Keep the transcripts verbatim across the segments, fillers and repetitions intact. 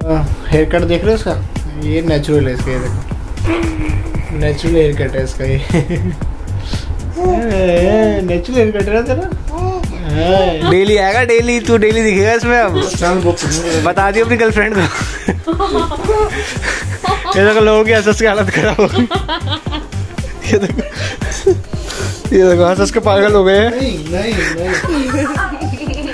Hair cut देख रहे हो इसका? ये नेचुरल है इसका, ये देखो नेचुरल हेयर कट है इसका। ये नेचुरल हेयर कट है तेरा। डेली आएगा, डेली तू डेली दिखेगा इसमें। अब बता दियो अपनी गर्लफ्रेंड को। ये देखो लोगों की हंस की हालत खराब हो गई। ये देखो ये देखो हंस के पागल हो गए हैं। नहीं नहीं नहीं।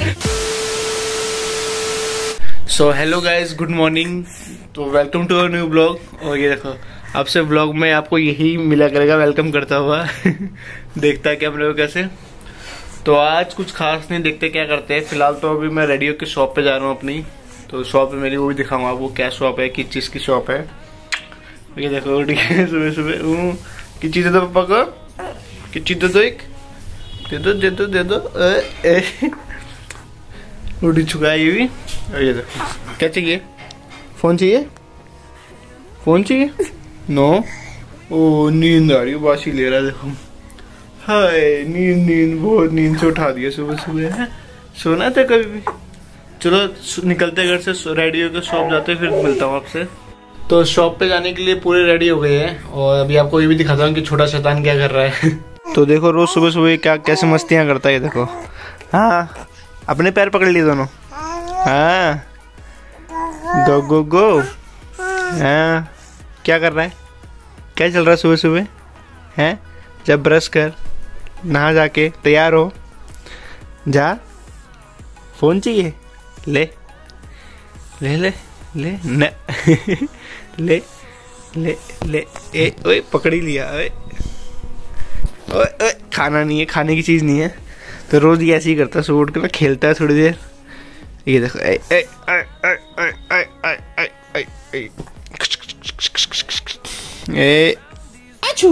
So hello guys, good morning. तो welcome to our new blog. और ये देखो अब से ब्लॉग में आपको यही मिला करेगा वेलकम करता हुआ। देखता है क्या अपने को कैसे। तो आज कुछ खास नहीं, देखते क्या करते हैं। फिलहाल तो अभी मैं रेडियो की शॉप पे जा रहा हूँ अपनी। तो शॉप पे मेरी वो भी दिखाऊंगा आपको क्या शॉप है, किस चीज़ की शॉप है। ये देखो सुबह सुबह किस चीज़ दे दो पापा को, किस चीज़ दे दो, एक दे दो दे दो दे दो। रोटी छुकाई हुई। और ये देखो क्या चाहिए, फोन चाहिए, फोन चाहिए। नो ओ नींद आ रही है, बासी ले रहा है देखो। हाय नींद नींद बहुत नींद से उठा दिया सुबह सुबह है। सोना था कभी भी। चलो निकलते घर से, रेडियो के शॉप जाते फिर मिलता हूँ आपसे। तो शॉप पे जाने के लिए पूरे रेडी हो गए हैं और अभी आपको ये भी दिखाता हूँ कि छोटा शैतान क्या कर रहा है। तो देखो रोज सुबह सुबह क्या कैसे मस्तियाँ करता है ये देखो। हाँ अपने पैर पकड़ लिए दोनों। हाँ गो गो गो। हाँ क्या कर रहा है, क्या चल रहा है सुबह सुबह हैं? जब ब्रश कर, नहा जाके तैयार हो, जा। फोन चाहिए, ले ले ले ले न ले ले ले ए ओए पकड़ ही लिया। ओए ओए ओए खाना नहीं है, खाने की चीज़ नहीं है। तो रोज ये ऐसे ही करता है, सुबह उठ कर खेलता है थोड़ी देर। ये देखो ए ए ए ए ए ए ए ए ए ए आचू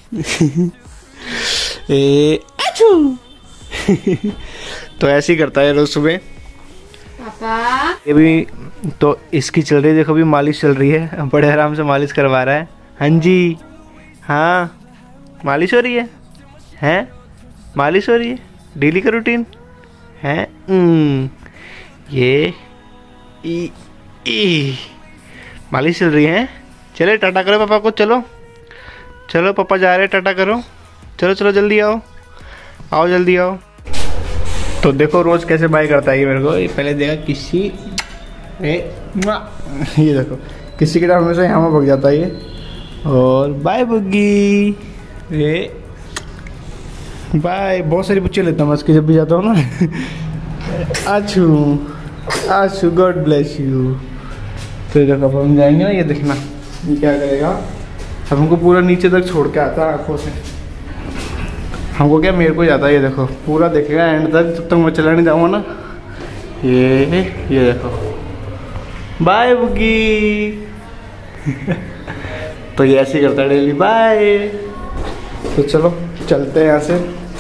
ए आचू। तो ऐसे ही करता है रोज सुबह पापा। ये भी तो इसकी चल रही है, देखो अभी मालिश चल रही है, बड़े आराम से मालिश करवा रहा है। हाँ जी हाँ मालिश हो रही है, हैं मालिश हो रही है, डेली का रूटीन है। ये ई ई मालिश चल रही है। चले टाटा करो पापा को, चलो चलो पापा जा रहे हैं, टाटा करो, चलो चलो जल्दी आओ, आओ जल्दी आओ। तो देखो रोज कैसे बाय करता है ये मेरे को। ये पहले देखा किसी ए ये देखो किसी के टाइम हमेशा यहाँ भग जाता है ये। और बाय बुग्गी ए बाय। बहुत सारी बुच्चे लेता हूँ मैं इसकी जब भी जाता हूँ ना। आछू आछू गॉड ब्लेस यू। तो ये देखो अब हम जाएंगे ना, ये देखना ये क्या करेगा। अब हमको पूरा नीचे तक छोड़ के आता है आँखों से। हमको क्या मेरे को जाता है, ये देखो पूरा देखेगा एंड तक, जब तक मैं चला नहीं जाऊँगा ना। ये ये देखो बाय बुगी। तो ये ऐसे ही करता है डेली बाय। तो चलो चलते हैं यहाँ से।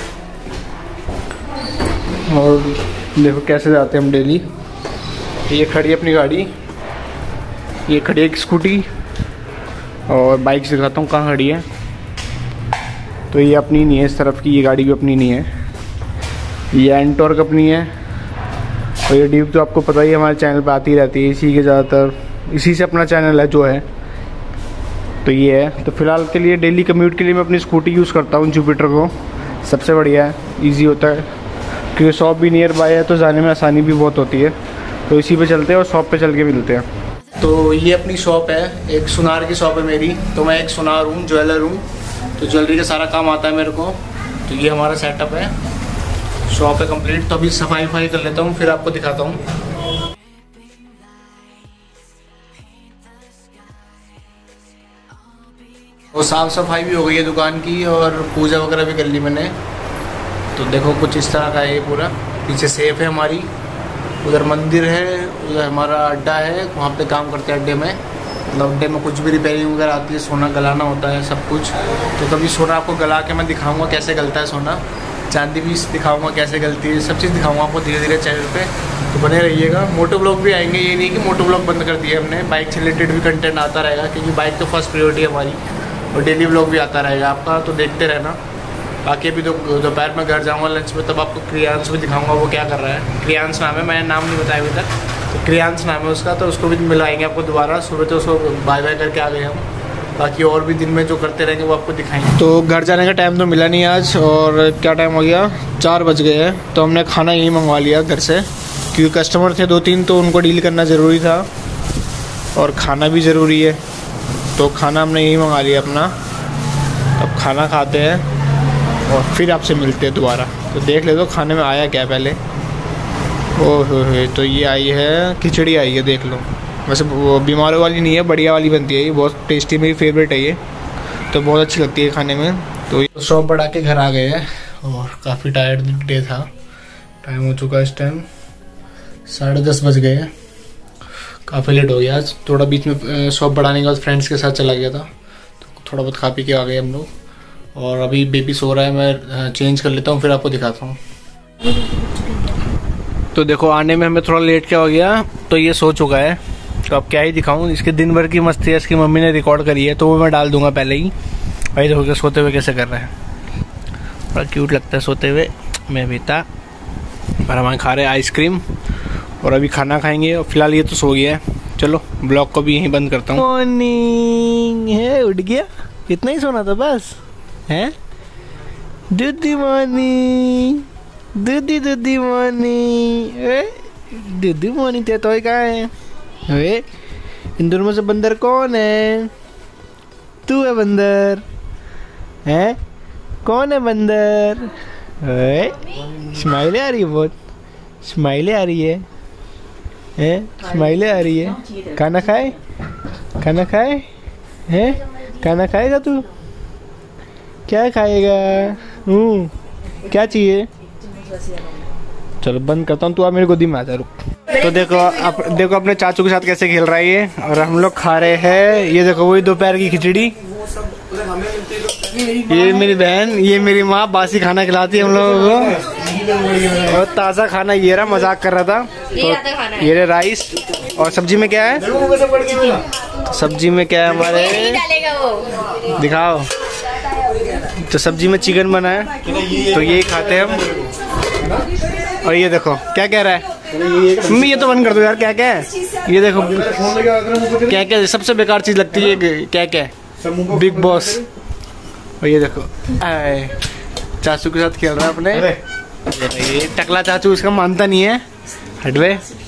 और देखो कैसे जाते हैं हम डेली। ये खड़ी है अपनी गाड़ी, ये खड़ी है एक स्कूटी, और बाइक से दिखाता हूँ कहाँ खड़ी है। तो ये अपनी नहीं है इस तरफ की, ये गाड़ी भी अपनी नहीं है। ये एंटॉर्क अपनी है। और ये ड्यूक तो आपको पता ही है हमारे चैनल पे आती रहती है, इसी के ज़्यादातर इसी से अपना चैनल है जो है। तो ये है। तो फिलहाल के लिए डेली कम्यूट के लिए मैं अपनी स्कूटी यूज़ करता हूँ, जुपिटर को। सबसे बढ़िया है, इजी होता है, क्योंकि शॉप भी नियर बाय है तो जाने में आसानी भी बहुत होती है। तो इसी पे चलते हैं और शॉप पे चल के मिलते हैं। तो ये अपनी शॉप है, एक सुनार की शॉप है मेरी। तो मैं एक सुनार हूँ, ज्वेलर हूँ, तो ज्वेलरी का सारा काम आता है मेरे को। तो ये हमारा सेटअप है, शॉप है कंप्लीट। तो अभी सफाई वफाई कर लेता हूँ, फिर आपको दिखाता हूँ। और साफ सफाई भी हो गई है दुकान की, और पूजा वगैरह भी कर ली मैंने। तो देखो कुछ इस तरह का है ये पूरा। पीछे सेफ है हमारी, उधर मंदिर है, उधर हमारा अड्डा है, वहाँ पे काम करते हैं अड्डे में। मतलब अड्डे में कुछ भी रिपेयरिंग वगैरह आती है, सोना गलाना होता है सब कुछ। तो कभी सोना आपको गला के मैं दिखाऊंगा कैसे गलता है सोना, चांदी भी दिखाऊंगा कैसे गलती है, सब चीज़ दिखाऊंगा आपको धीरे धीरे चैनल पे। तो बने रहिएगा। मोटो ब्लॉग भी आएंगे, ये नहीं कि मोटो ब्लॉग बंद कर दिया हमने। बाइक से रिलेटेड भी कंटेंट आता रहेगा, क्योंकि बाइक तो फर्स्ट प्रायोरिटी है हमारी। और डेली ब्लॉग भी आता रहेगा आपका, तो देखते रहना। बाकी अभी तो दोपहर में घर जाऊँगा लंच में, तब आपको क्रियांश भी दिखाऊंगा वो क्या कर रहा है। क्रियांश नाम है, मैंने नाम नहीं बताया अभी तक। तो क्रियांश नाम है उसका, तो उसको भी मिलाएंगे आपको दोबारा। सुबह तो उसको बाय बाय करके आ गए हम, बाकी और भी दिन में जो करते रहेंगे वो आपको दिखाएंगे। तो घर जाने का टाइम तो मिला नहीं आज, और क्या टाइम हो गया, चार बज गए हैं। तो हमने खाना यहीं मंगवा लिया घर से, क्योंकि कस्टमर थे दो तीन, तो उनको डील करना ज़रूरी था और खाना भी ज़रूरी है। तो खाना हमने यहीं मंगा लिया अपना। अब खाना खाते हैं और फिर आपसे मिलते हैं दोबारा। तो देख ले दो खाने में आया क्या पहले। ओह हो, तो ये आई है खिचड़ी आई है, देख लो। वैसे वो बीमारों वाली नहीं है, बढ़िया वाली बनती है ये, बहुत टेस्टी, मेरी फेवरेट है ये, तो बहुत अच्छी लगती है खाने में। तो शॉप बढ़ा के घर आ गए हैं और काफ़ी टायर्ड डे था। टाइम हो चुका है इस टाइम साढ़े दस बज गए हैं, काफ़ी लेट हो गया आज। थोड़ा बीच में शॉप बढ़ाने के बाद फ्रेंड्स के साथ चला गया था, तो थोड़ा बहुत खा पी के आ गए हम लोग। और अभी बेबी सो रहा है, मैं चेंज कर लेता हूँ फिर आपको दिखाता हूँ। तो देखो आने में हमें थोड़ा लेट क्या हो गया, तो ये सो चुका है। तो अब क्या ही दिखाऊं, इसके दिन भर की मस्ती है, इसकी मम्मी ने रिकॉर्ड करी है, तो वो मैं डाल दूंगा पहले ही। भाई देखो के सोते हुए कैसे कर रहे हैं, बड़ा क्यूट लगता है सोते हुए। मैं भी था, पर हमारे खा रहे हैं आइसक्रीम और अभी खाना खाएंगे। और फिलहाल ये तो सो गया है। चलो ब्लॉग को भी यहीं बंद करता हूँ। मॉर्निंग है, उठ गया, इतना ही सोना था बस है। दूधी मॉर्निंग, दूधी दूधी मॉर्निंग, दूधी मॉर्निंग। तेरा तो कहाँ है? वे इन दोनों में से बंदर कौन है? तू है बंदर है? कौन है बंदर? स्माइले आ रही है, बहुत स्माइले आ रही है, हैं? स्माइले आ रही है। खाना खाए, खाना खाए हैं? खाना खाएगा तू? क्या खाएगा? हूँ क्या चाहिए? चलो बंद करता हूँ, तू आप मेरी गोदी में आ जा, रुक। तो देखो आप देखो अपने चाचू के साथ कैसे खेल रहा है ये, और हम लोग खा रहे हैं। ये देखो वही दोपहर की खिचड़ी। ये मेरी बहन, ये मेरी माँ बासी खाना खिलाती है हम लोगों को, और ताज़ा खाना ये रहा। मजाक कर रहा था। तो ये रहा राइस, और सब्जी में क्या है? सब्जी में क्या है हमारे, दिखाओ। तो सब्जी में चिकन बना है, तो यही खाते हैं हम। और ये देखो क्या कह रहा है मम्मी, ये तो बंद कर दो यार। क्या क्या है ये देखो, क्या क्या सबसे बेकार चीज लगती है, क्या क्या है, बिग बॉस। और ये देखो आए चाचू के साथ खेल रहा है अपने। ये टकला चाचू इसका मानता नहीं है, हटवे।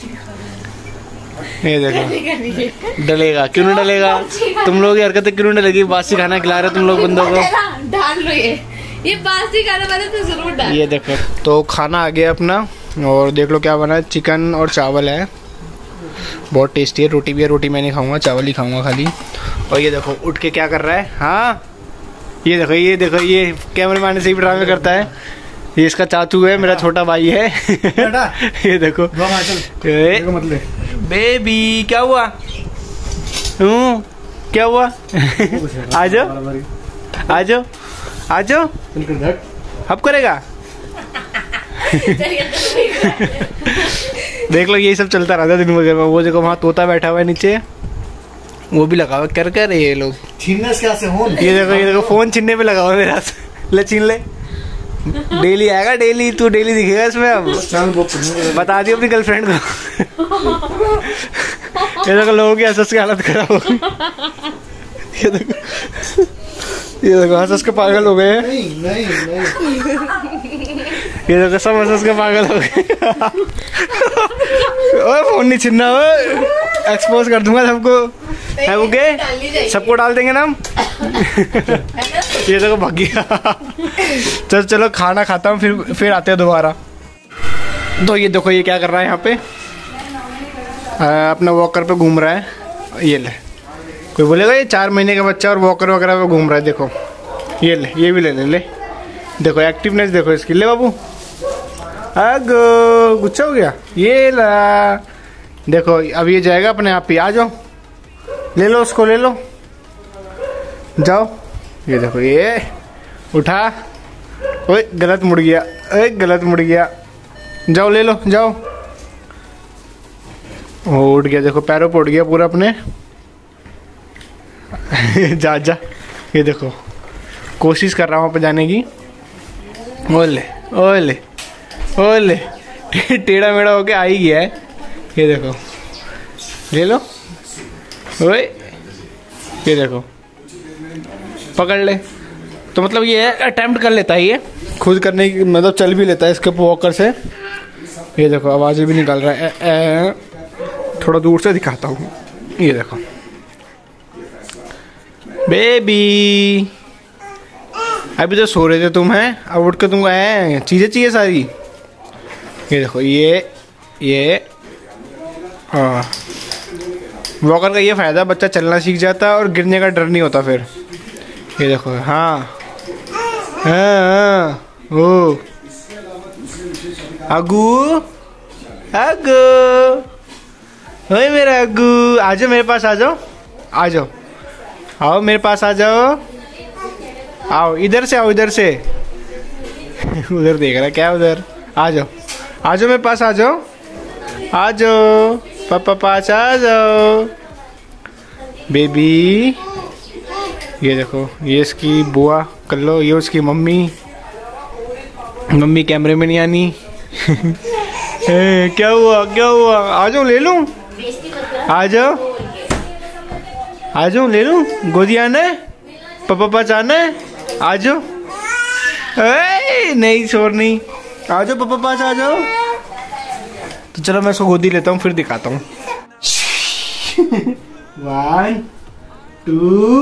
ये देखो डलेगा, क्यों नहीं डलेगा? तुम लोग हरकतें क्यों नहीं डलेगी? बासी खाना खिला रहे तुम लोग बंदों को, डाल लो ये ये बासी खाना बना तो जरूर डाल। ये देखो तो खाना आ गया अपना, और देख लो क्या बना है, चिकन और चावल है, बहुत टेस्टी है। रोटी भी है, रोटी मैं नहीं खाऊंगा, चावल ही खाऊंगा खाली। और ये देखो उठ के क्या कर रहा है, हाँ ये देखो, ये देखो, ये कैमरे मैन से ही ड्रामे करता है। ये इसका चाचू है, मेरा छोटा भाई है। ये देखो बेबी, क्या हुआ? हूँ क्या हुआ? आ जाओ आ जाओ आ जाओ, अब करेगा। देख लो यही सब चलता रहता है दिन भर में। वो देखो वहाँ तोता बैठा हुआ है नीचे, वो भी लगा हुआ कर कर ये लोग छीनने से हो। ये देखो ये देखो फोन छीनने पे लगा हुआ है मेरा। ले छीन ले, डेली आएगा, डेली तू डेली दिखेगा इसमें। अब बता दियो अपनी गर्लफ्रेंड को। ये देखो लोगों की हंस की हालत खराब हो गई। ये देखो ये देखो हंस के पागल हो गए हैं। नहीं नहीं नहीं, ये देखो सब हंस के पागल हो गए। ओए फोन नहीं छीनना, एक्सपोज कर दूंगा सबको। है ओके, सबको डाल देंगे ना हम। ये देखो भाग गया। चलो चलो खाना खाता हूँ, फिर फिर आते हैं दोबारा। तो ये देखो ये क्या कर रहा है यहाँ पे, आ, अपना वॉकर पे घूम रहा है। ये ले, कोई बोलेगा ये चार महीने का बच्चा और वॉकर वगैरह पे घूम रहा है। देखो ये ले, ये भी ले ले ले, देखो एक्टिवनेस देखो इसकी। ले बाबू, अगो गुस्सा हो गया। ये ला देखो, अब ये जाएगा अपने आप ही। आ जाओ, ले लो उसको, ले लो, जाओ। ये देखो ये उठा, ओए गलत मुड़ गया, ओए गलत मुड़ गया। जाओ ले लो, जाओ। वो उठ गया, देखो पैरों पर उठ गया पूरा अपने। जा जा, ये देखो कोशिश कर रहा हूँ वहाँ पे जाने की। ओले ओले ओले, टेढ़ा मेढ़ा होके आ ही गया है। ये देखो ले लो। ओए ये देखो, पकड़ ले। तो मतलब ये अटेम्प्ट कर लेता है, ये खुद करने की मतलब चल भी लेता है इसके वॉकर से। ये देखो आवाज़ें भी निकाल रहा है। ए, ए, थोड़ा दूर से दिखाता हूँ। ये देखो बेबी, अभी तो सो रहे थे तुम, हैं अब उठ के तुमको है चीज़ें चाहिए सारी। ये देखो ये ये हाँ, वॉकर का ये फ़ायदा, बच्चा चलना सीख जाता है और गिरने का डर नहीं होता फिर। ये देखो हाँ हाँ हाँ ओ अगू अगू, ओए मेरा अगू, आ जाओ मेरे पास, आ जाओ आ जाओ, आओ मेरे पास आ जाओ, आओ इधर से, आओ इधर से। उधर देख रहा क्या उधर, आ जाओ आ जाओ मेरे पास, आ जाओ आ जाओ पापा पास आ जाओ बेबी। ये देखो ये इसकी बुआ कर लो, ये उसकी मम्मी, मम्मी कैमरे में नहीं आनी। ए, क्या हुआ क्या हुआ, आ जाओ ले लूं, आ जाओ आ जाओ ले लूं, गोदी आना है, पापा पास आना है, आ जाओ। नहीं शोर नहीं, आ जाओ पापा पास आ जाओ। तो चलो मैं इसको गोदी लेता हूँ फिर दिखाता हूँ। वन टू,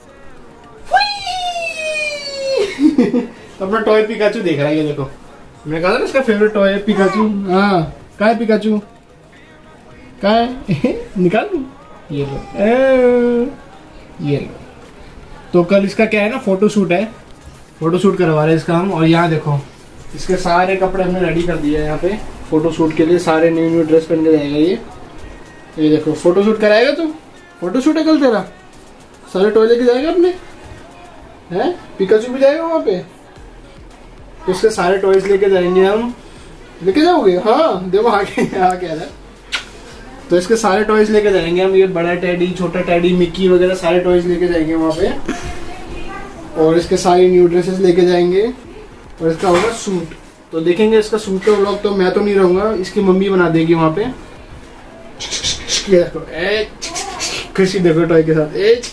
अपना टॉय पिकाचू देख रहा है। ये देखो मैंने कहा था ना इसका फेवरेट टॉय है पिकाचू। हाँ कहाँ है पिकाचू, कहाँ है? निकाल दूँ, ये लो ए, ये लो। तो कल इसका क्या है ना, फोटो शूट है, फोटो शूट करवा रहे हैं इसका हम। और यहाँ देखो इसके सारे कपड़े हमने रेडी कर दिए हैं यहाँ पे फोटो शूट के लिए, सारे न्यू न्यू ड्रेस पहन के जाएगा ये। ये देखो फोटो शूट कराएगा तू, फोटो शूट है कल तेरा, सारे टॉय लेके जाएगा अपने, हैं पिकाचू भी जाएगा वहाँ पे। तो उसके सारे टॉयज लेके जाएंगे हम, लेके जाओगे? हाँ देखो आगे आ कह रहा है। तो इसके सारे टॉयज लेके जाएंगे हम, ये बड़ा टेडी, छोटा टेडी, मिक्की वगैरह सारे टॉयज लेके जाएंगे वहाँ पे। और इसके सारे न्यू ड्रेसेस लेके जाएंगे और इसका होगा सूट। तो देखेंगे इसका सूट का व्लॉग, तो मैं तो नहीं रहूंगा, इसकी मम्मी बना देगी वहाँ पे। देखो ए खुशी देखो टॉय के साथ, ए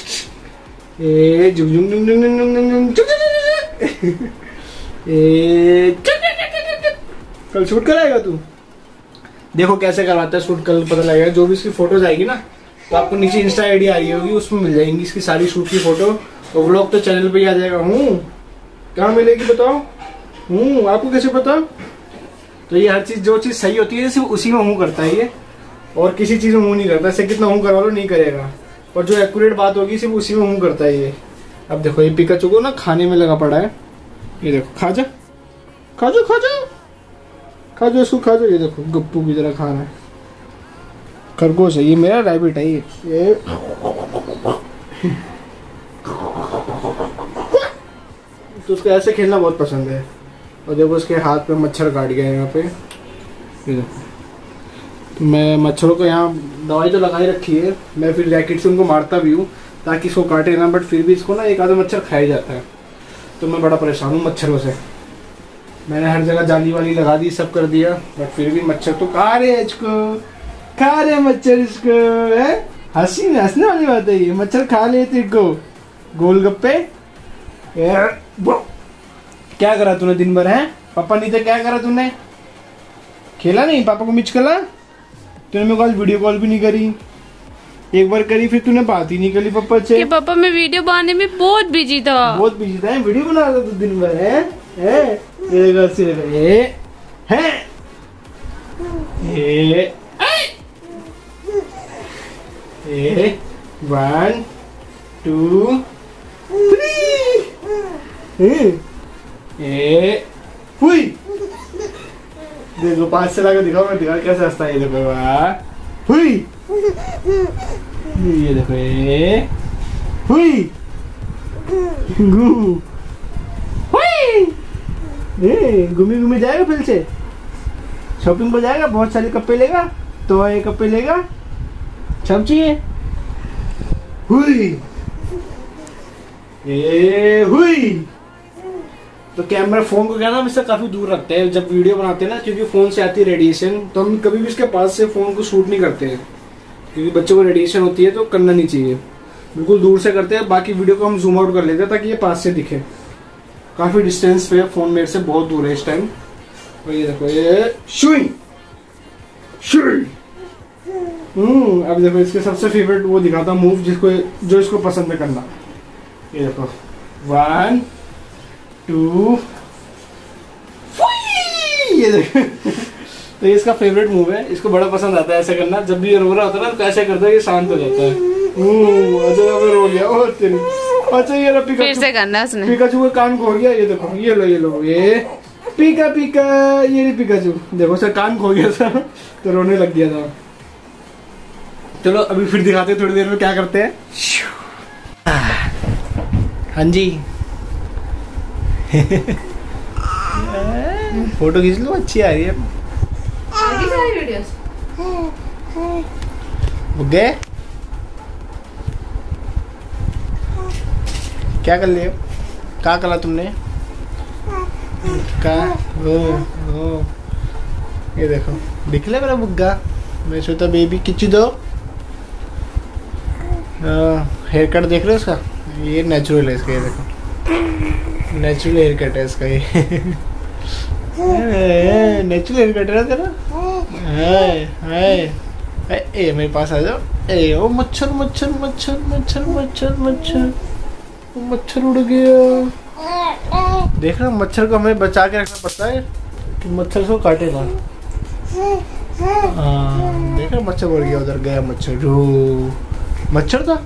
ए जुग जुग जुग जुग जुग जुग जुग, ए कल शूट कराएगा तू, देखो कैसे करवाता है शूट, कल पता लगेगा। जो भी इसकी फोटोज आएगी ना तो आपको नीचे इंस्टा आईडी आ रही होगी, उसमें मिल जाएंगी इसकी सारी शूट की फोटो। और व्लॉग तो चैनल पे ही आ जाएगा। हूँ कहाँ मिलेगी बताओ, हूँ आपको कैसे पता? तो ये हर चीज जो चीज सही होती है सिर्फ उसी में हूँ करता है ये, और किसी चीज में हूँ नहीं करता। इसे कितना हूँ करवा लो नहीं करेगा, और जो एक्यूरेट बात होगी सिर्फ उसी में हूँ करता है ये। अब देखो ये पिकाचू को ना खाने में लगा पड़ा है, ये देखो खा जा खा जा खा जा खा जा इसको खा जा। ये देखो गप्पू की तरह खा रहा है, खरगोश है ये, मेरा रैबिट है ये, ये। तो उसको ऐसे खेलना बहुत पसंद है। और देखो उसके हाथ पे मच्छर काट गया है यहाँ पे, ये देखो। तो मैं मच्छरों को यहाँ दवाई तो लगाई रखी है, मैं फिर रैकेट से उनको मारता भी हूँ ताकि इसको काटे ना, बट फिर भी इसको ना एक आधा मच्छर खाया जाता है। तो मैं बड़ा परेशान हूँ मच्छरों से, मैंने हर जगह जाली वाली लगा दी, सब कर दिया, बट फिर भी मच्छर तो खा रहे इसको, खा रहे मच्छर इसको, है हंसी हंसने वाली बात है ये, मच्छर खा ले तेरे को गोलगप्पे। क्या करा तूने दिन भर, है पापा नहीं थे क्या करा तूने, खेला नहीं, पापा को मिच कला तूने, मेरे को आज वीडियो कॉल भी नहीं करी, एक बार करी फिर तूने बात ही नहीं करी पापा से। कि पापा मैं वीडियो बनाने में बहुत बिजी था, बहुत बिजी था, वीडियो बना रहा था दिन भर, है है ये है ये ए वन टू थ्री ए हुई। देखो पांच से लगा दिखाओ, मैं दिखा कैसे हंसता है, ये देखो वाह हुई, ये देखो ए हुई गू हुई, ए घूमी घूमी जाएगा फिर से, शॉपिंग पर जाएगा, बहुत सारे कपड़े लेगा, तो ये कपड़े लेगा, सब चाहिए हुई ए हुई। तो कैमरा फोन को क्या ना हम इससे काफी दूर रखते हैं जब वीडियो बनाते हैं ना, क्योंकि फोन से आती है रेडिएशन, तो हम कभी भी इसके पास से फोन को शूट नहीं करते हैं, क्योंकि बच्चों को रेडिएशन होती है तो करना नहीं चाहिए, बिल्कुल दूर से करते हैं। बाकी वीडियो को हम जूम आउट कर लेते हैं ताकि ये पास से दिखे। काफी डिस्टेंस पे फोन मेरे से बहुत दूर है इस टाइम। और ये देखो ये शुई शुई हम्म अब देखो इसके सबसे फेवरेट वो दिखाता हूँ मूव जिसको जो इसको पसंद है करना। ये देखो वन टू ये देखो तो ये इसका फेवरेट मूव है, इसको बड़ा पसंद आता है ऐसे करना। जब भी ये रो रहा होता है ना तो ऐसे करता है, ये शांत हो जाता है। अच्छा रो गया और तेरी। अच्छा ये पिकाचू फिर से करना उसने। पिकाचू का कान खो गया। ये देखो ये लो ये लो ये पीका पीका ये नहीं पिकाचू। देखो सर कान खो गया था तो रोने लग गया था। चलो अभी फिर दिखाते हैं थोड़ी देर में क्या करते हैं। हाँ जी फोटो खींच लो, अच्छी आ रही है। आगे सारी वीडियोस बुग्गे क्या कर लिया? क्या करा तुमने? का ओ ओ ये देखो दिख ले मेरा बुग्गा। मैं सोचा बेबी किच्ची दो। हेयर कट देख रहे हो इसका? ये नेचुरल है इसका। ये देखो नेचुरल हेयर कट है इसका। ये नेचुरल हेयर कट है तेरा। हाय हाय ए मेरे पास आ जाओ। ए ओ मच्छर मच्छर मच्छर मच्छर मच्छर मच्छर मच्छर उड़ गया। देख रहा मच्छर को हमें बचा के रखना पड़ता है कि मच्छर को काटेगा। हाँ देख रहा मच्छर उड़ गया, उधर गया मच्छर। जो मच्छर था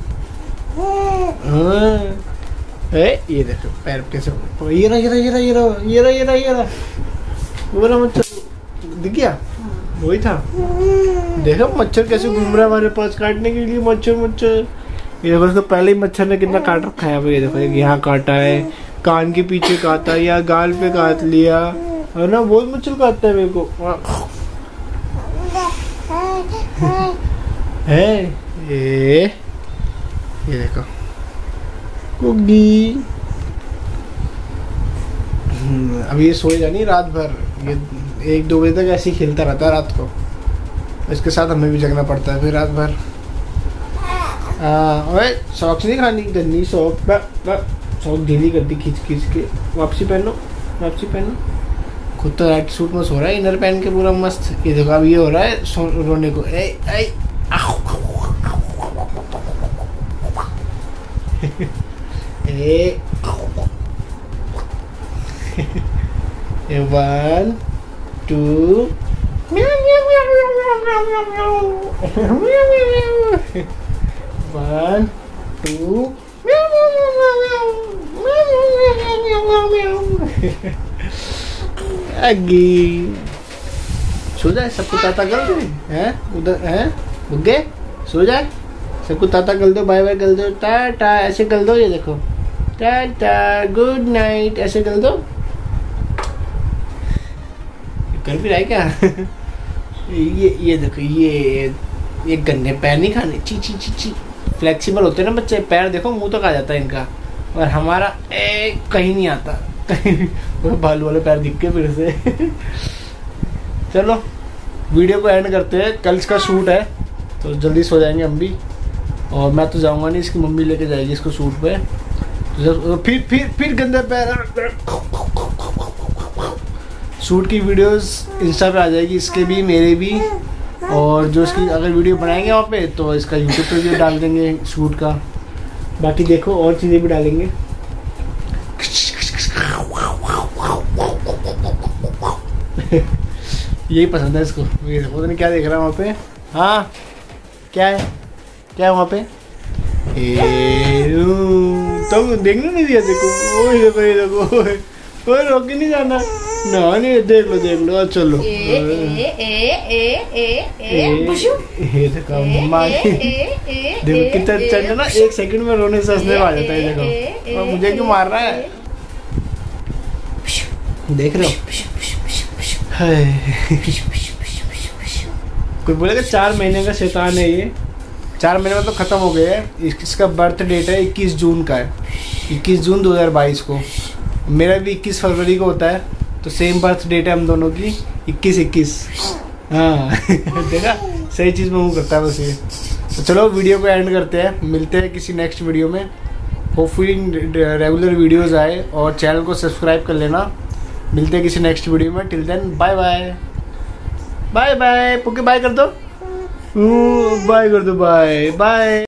ए ये देखो पैर कैसे ये रहा ये रहा ये रहा ये रहा ये रहा ये रहा ये रहा वो रहा मच्छर दिख गया। वही था। देखो मच्छर कैसे घूम रहा है हमारे पास काटने के लिए। मच्छर मच्छर ये देखो इसको पहले ही मच्छर ने कितना काट रखा है। ये देखो यहाँ काटा है, कान के पीछे काटा, या गाल पे काट लिया है ना। बहुत मच्छर काटता है मेरे को है। ये ये देखो कुगी अभी ये सोएगा नहीं रात भर। ये एक दो बजे तक ऐसे ही खेलता रहता है रात को। इसके साथ हमें भी जगना पड़ता है फिर रात भर। ओए सॉक्स नहीं खानी, गंदी सॉक सॉक ढीली कर दी खींच खींच के। वापसी पहनो वापसी पहनो। खुद तो राइट सूट में सो रहा है इनर पहन के पूरा मस्त। ये देखो अब ये हो रहा है रोने को। ए ए ए वन टू वन टू अगी सो जाए सबको ताता कर दो हैं उधर हैं बुग्गे सो जाए सबको ताता कर दो बाय बाय कर दो टाटा ऐसे कर दो। ये देखो टाटा गुड नाइट ऐसे कर दो। कर भी रहा है क्या? ये ये देखो ये ये गंदे पैर नहीं खाने। ची ची ची ची फ्लेक्सिबल होते हैं ना बच्चे, पैर देखो मुंह तक आ जाता है इनका। और हमारा ए, कहीं नहीं आता कहीं बालू वाले पैर दिख के फिर से। चलो वीडियो को एंड करते हैं। कल इसका शूट है तो जल्दी सो जाएंगे हम भी। और मैं तो जाऊंगा नहीं, इसकी मम्मी लेके जाएगी इसको शूट पे। तो फिर फिर फिर गंदे पैर। शूट की वीडियोस इंस्टा पे आ जाएगी इसके भी मेरे भी। और जो इसकी अगर वीडियो बनाएंगे वहाँ पे तो इसका यूट्यूब पे भी डाल देंगे शूट का। बाकी देखो और चीज़ें भी डालेंगे। यही पसंद है इसको। ये पता नहीं क्या देख रहा है वहाँ पे। हाँ क्या है क्या है वहाँ पे? तो देखने नहीं दिया देखो। ओ ये देखो ये देखो ओए रोक के नहीं जाना ना। नहीं देख लो देख लो चलो। ए ए ए ए ए ए बुशु ये देखो मम्मा देखो कितना अच्छा है ना। एक सेकंड में रोने से हंसने आ जाता है। देखो और मुझे क्यों मार रहा है देख रहे हो। कोई बोलेगा चार महीने का शैतान है ये। चार महीने में तो खत्म हो गया है। इसका बर्थ डेट है इक्कीस जून का है। इक्कीस जून दो हज़ार बाईस को। मेरा भी इक्कीस फरवरी को होता है तो सेम बर्थ डेट है हम दोनों की इक्कीस इक्कीस। हाँ देखा सही चीज़ में मुँह करता है बस ये। तो चलो वीडियो को एंड करते हैं, मिलते हैं किसी नेक्स्ट वीडियो में। होपफुली रेगुलर वीडियोस आए और चैनल को सब्सक्राइब कर लेना। मिलते हैं किसी नेक्स्ट वीडियो में। Till then bye bye bye bye. पुके बाय कर दो, बाय कर दो, बाय बाय।